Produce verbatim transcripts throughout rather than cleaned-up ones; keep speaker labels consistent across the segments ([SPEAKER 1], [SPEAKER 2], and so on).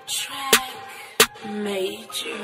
[SPEAKER 1] Track major.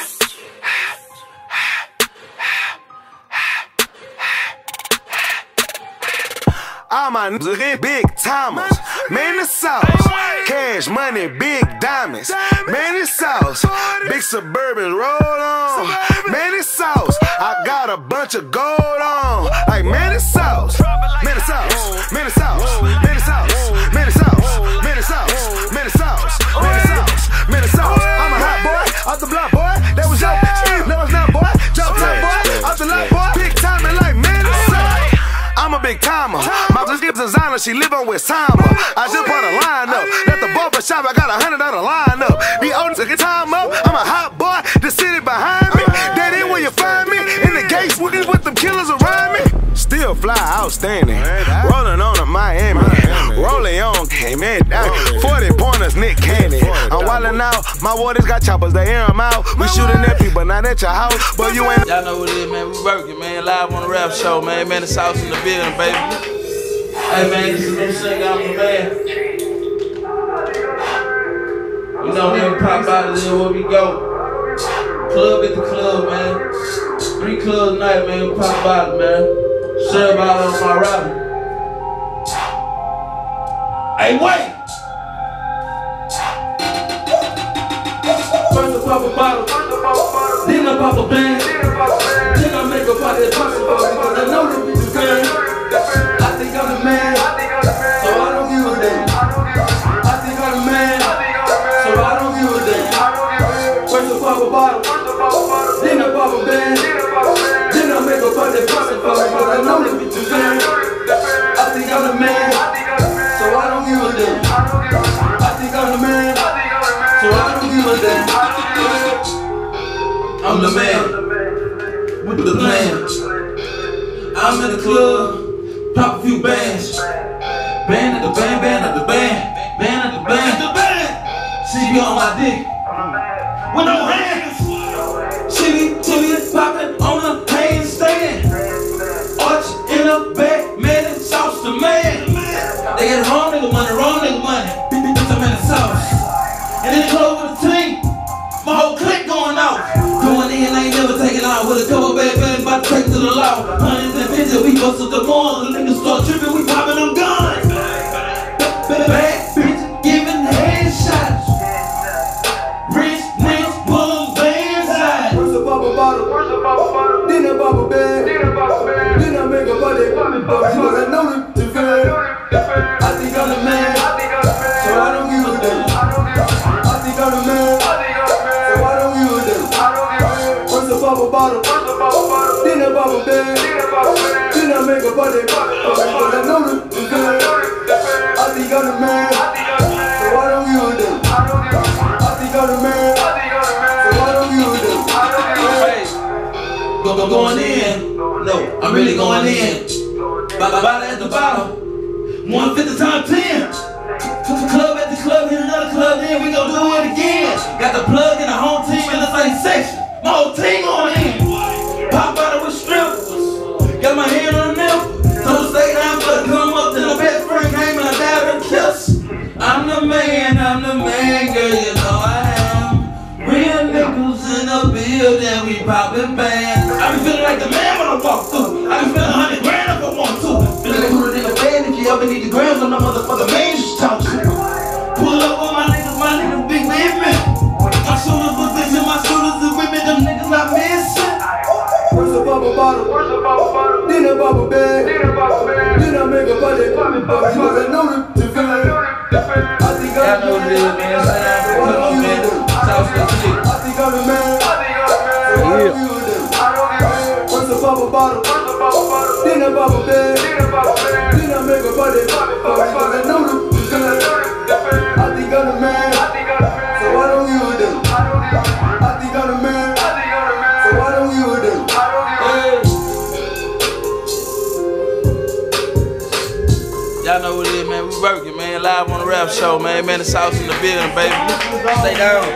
[SPEAKER 2] All my niggas big timers, Manny Sauce, cash money, big diamonds, Manny Sauce, big Suburban roll on, Manny Sauce, I got a bunch of gold on, like Manny Sauce, Manny Sauce, Manny Sauce, Manny Sauce, Manny Sauce, Manny Sauce, Manny Sauce, Manny Sauce, Manny Sauce. I'm a hot boy, off the block boy, that was your shit, no it's not boy, jump top boy, off the lot boy, big timing like Manny Sauce. I'm a big timer. My bitch gives designer, she live on West Timer. I just put a line up. At the barber shop, I got a hundred dollar line up. The oldest took time up. I'm a hot boy, the city behind me. That ain't where you find me. In the gates, with with them killers around me. Still fly, outstanding. Rolling on a Miami. Rolling on, came in. forty pointers, Nick Candy. I'm wildin' out. My waters got choppers, they air them out. We shooting at people, not at your house. But you ain't.
[SPEAKER 3] Y'all know what it is, man. We working, man. Live on the Rapp Show, man. Manny Sauce in the building, baby. Hey, man, this is them sing I'm Da Mann. You know, we pop out of there where we go. Club at the club, man. Three clubs a night, man. We pop out, man. Serve out on my rapping. Hey, wait! First I pop a bottle, then I pop a band, then I make a party possible because I know that we do good. I think I'm the man, so I don't give a damn. I think I'm the man, so I don't give a damn. First I pop a bottle, then I pop a band, then I make a party possible because I know that we do good. I think I'm the man, so I don't give a damn. I think I'm the man, so I don't give a damn. I'm the man with the plan. I'm in the club, pop a few bands. Band at the band, band at the band, band at the band, the band. She be on my dick with no hands. She be, she be popping on the handstand. Arch in the back, Manny Sauce the man. They get wrong nigga money, wrong nigga money. Bitch, I'm Manny Sauce. And in the club with the team, my whole clique going out. Going in, I ain't never taking out with a couple bad bands, about to take to the law. Hundreds and fifties, we bust up the mall. The niggas start tripping, we popping them guns. Bad bitch giving headshots. Rich niggas pulling bands out. Where's the bubble bottle? Where's the bubble bottle? Then I pop a bag. Then I pop a bag. Then I make a body. Because I know that the good. I think I'm the man, so I don't give a damn. I think I'm the man, so I don't give a damn. First I pop a bottle, then I pop a bag, then I make a body. Because I know that the good. I think I'm the man, so I don't give a damn. I think I'm the man, so I don't give a damn. Hey, I'm going in. No, I'm really going in. Bottle at the bottom. one fifty times ten. Club at the club, hit another club, then we gon' do it again. Got the plug in the home team in the same section. My whole team on in. Pop out with strippers. Got my hand on the nipple. Told Staydown FortheComeup, then the best friend came and I died and kiss. I'm the man, I'm the man, girl, you know I am. Real niggas in the building, we poppin' bands. I be feeling like the man when I walk through. I be feeling a hundred grand if I want to. Feeling like who the nigga band if you ever need the grams on the motherfucker man just talk to. Pull up with my niggas, my niggas big with me. My shooters position, my shooters is with me, them niggas not missing. Where's the bubble bottle? Where's the bubble bottle? Then a bubble bag. Then a bubble bag. Then I make a body. Because I know that the good. I think I'm the man, so I don't give a damn. I think I'm the man, so I don't give a damn. Where's the bubble bottle? Then a bubble bag. Then I make a body. Because I know that the good. I think I'm the man, so I don't give a damn. I think I'm the man, so I don't give a damn. Y'all know what it is, man. We working, man. Live on the Rapp Show, man. Manny Sauce in the building, baby. Stay down.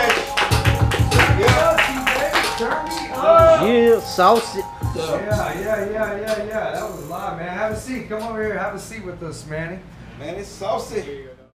[SPEAKER 4] Yeah, sauce it.
[SPEAKER 5] Yeah, yeah, yeah, yeah, yeah. That was live, man. Have a seat. Come over here. Have a seat with us, Manny.
[SPEAKER 2] Man, it's saucy.